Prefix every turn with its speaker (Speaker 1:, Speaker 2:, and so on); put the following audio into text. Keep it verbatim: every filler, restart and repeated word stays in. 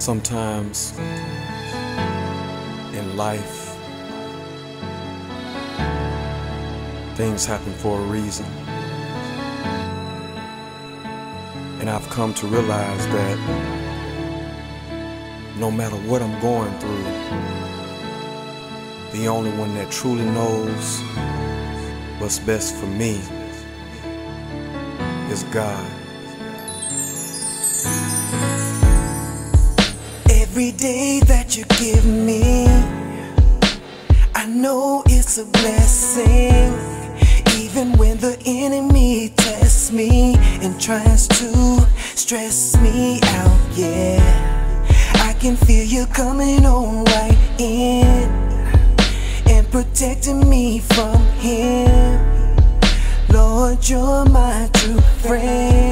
Speaker 1: Sometimes in life, things happen for a reason. And I've come to realize that no matter what I'm going through, the only one that truly knows what's best for me is God.
Speaker 2: Every day that you give me, I know it's a blessing. Even when the enemy tests me and tries to stress me out, yeah, I can feel you coming on right in and protecting me from him. Lord, you're my true friend.